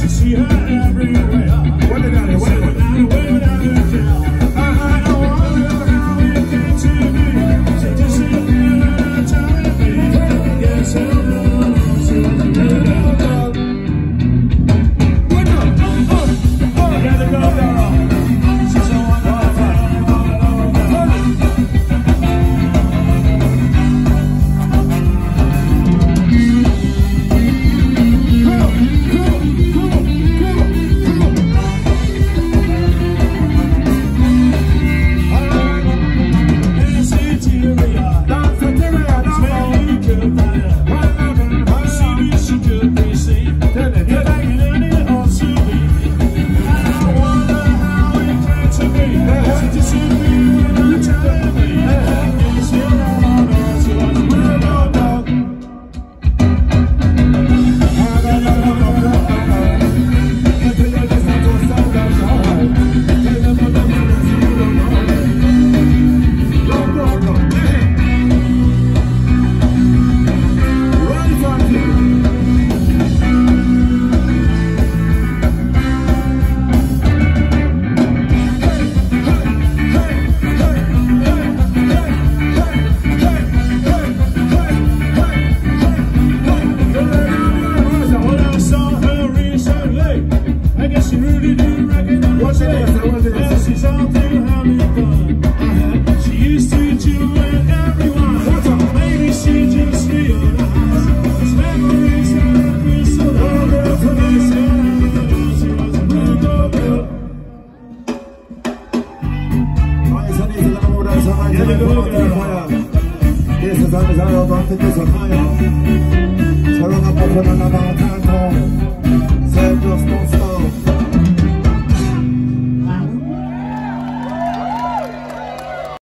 See her everywhere. What did I do? What did I do? Without a doubt. I don't wonder how it came to be. She just sit there and telling me. Yes, everyone she was a real dog. I gotta go down. She's a wonderful.